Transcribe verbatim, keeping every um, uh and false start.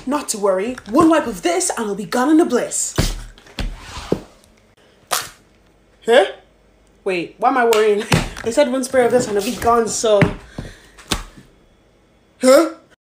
Not to worry, one wipe of this and I'll be gone in a bliss. Huh? Wait, why am I worrying? They said one spray of this and I'll be gone, so